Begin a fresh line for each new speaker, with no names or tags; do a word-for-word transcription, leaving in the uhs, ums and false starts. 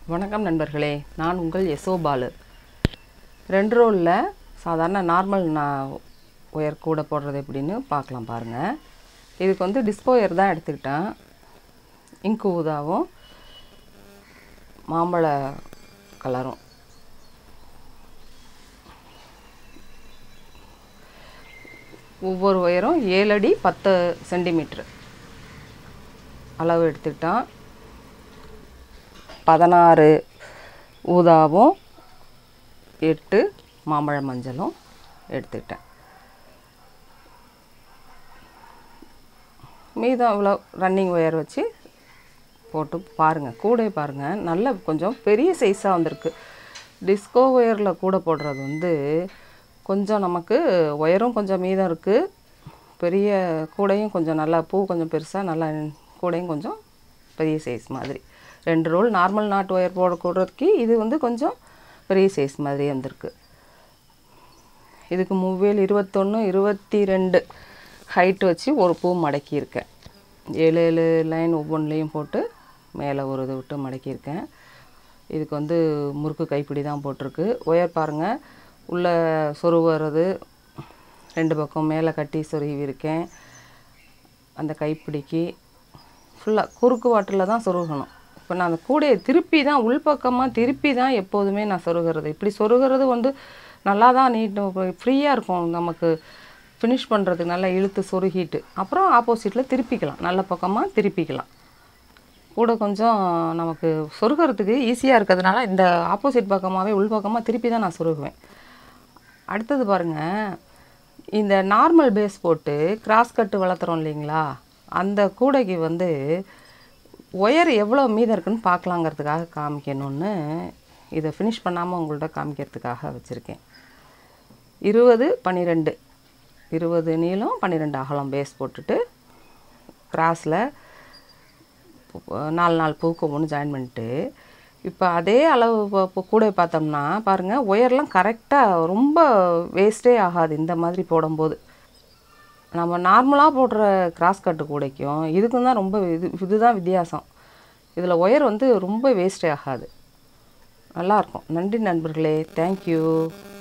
வணக்கம் நண்பர்களே, நான் உங்கள் எசோ பாலு. ரெண்டு ரோலில் சாதாரண நார்மல் நான் ஒயர் கூட போடுறது எப்படின்னு பார்க்கலாம் பாருங்கள். இதுக்கு வந்து டிஸ்கோ ஒயர் தான் எடுத்துக்கிட்டேன். இங்கு ஊதாவும் மாம்பழ கலரும். ஒவ்வொரு ஒயரும் ஏழு அடி பத்து சென்டிமீட்ரு அளவு எடுத்துக்கிட்டான். பதினாறு ஊதாவும் எட்டு மாம்பழ மஞ்சளும் எடுத்துக்கிட்டேன். மீதம் இவ்வளோ ரன்னிங் ஒயர் வச்சு போட்டு பாருங்கள். கூட பாருங்கள், நல்ல கொஞ்சம் பெரிய சைஸாக வந்திருக்கு. டிஸ்கோ ஒயரில் கூட போடுறது வந்து கொஞ்சம் நமக்கு ஒயரும் கொஞ்சம் மீதம் இருக்குது. பெரிய கூடையும் கொஞ்சம் நல்லா பூ கொஞ்சம் பெருசாக நல்லா கூடையும் கொஞ்சம் பெரிய சைஸ் மாதிரி. ரெண்டு ரோல் நார்மல் நாட்டு ஒயர் போட கூடுறதுக்கு இது வந்து கொஞ்சம் பெரிய சைஸ் மாதிரி வந்திருக்கு. இதுக்கு மூவேல் இருபத்தொன்று இருபத்தி ரெண்டு ஹைட் வச்சு ஒரு பூ மடக்கியிருக்கேன். ஏழு ஏழு லைன் ஒவ்வொன்றுலேயும் போட்டு மேலே ஒரு இது விட்டு மடக்கியிருக்கேன். இதுக்கு வந்து முறுக்கு கைப்பிடி தான் போட்டிருக்கு. ஒயர் பாருங்கள், உள்ளே சொருவுறது ரெண்டு பக்கம் மேலே கட்டி சொருவிருக்கேன். அந்த கைப்பிடிக்கு ஃபுல்லாக குறுக்கு வாட்டில் தான் சொருகணும். இப்போ நான் அந்த கூடையை திருப்பி தான் உள்பக்கமாக திருப்பி தான் எப்போதுமே நான் சொருகிறது. இப்படி சொருகிறது வந்து நல்லா தான் நீட் ஃப்ரீயாக இருக்கும். நமக்கு ஃபினிஷ் பண்ணுறதுக்கு நல்லா இழுத்து சொருகிட்டு அப்புறம் ஆப்போசிட்டில் திருப்பிக்கலாம். நல்ல பக்கமாக திருப்பிக்கலாம். கூட கொஞ்சம் நமக்கு சொருகிறதுக்கு ஈஸியாக இருக்கிறதுனால இந்த ஆப்போசிட் பக்கமாகவே உள்பக்கமாக திருப்பி தான் நான் சொருகுவேன். அடுத்தது பாருங்கள், இந்த நார்மல் பேஸ் போட்டு கிராஸ் கட்டு வளர்த்துறோம் இல்லைங்களா, அந்த கூடைக்கு வந்து ஒயர் எவ்வளோ மீதம் இருக்குன்னு பார்க்கலாங்கிறதுக்காக காமிக்கணும்னு இதை ஃபினிஷ் பண்ணாமல் உங்கள்கிட்ட காமிக்கிறதுக்காக வச்சுருக்கேன். இருபது பன்னிரெண்டு இருபது நீளம் பன்னிரெண்டு அகலம் பேஸ் போட்டுட்டு கிராஸில் நாலு நாலு பூக்கு ஒன்று ஜாயின் பண்ணிட்டு இப்போ அதே அளவு கூட பார்த்தோம்னா பாருங்கள், ஒயர்லாம் கரெக்டாக ரொம்ப வேஸ்ட்டே ஆகாது. இந்த மாதிரி போடும்போது நம்ம நார்மலாக போடுற கிராஸ் கட்டு கூடைக்கும் இதுக்கும் தான் ரொம்ப இது இதுதான் வித்தியாசம். இதில் ஒயர் வந்து ரொம்ப வேஸ்ட்டே ஆகாது, நல்லாயிருக்கும். நன்றி நண்பர்களே, தேங்க்யூ.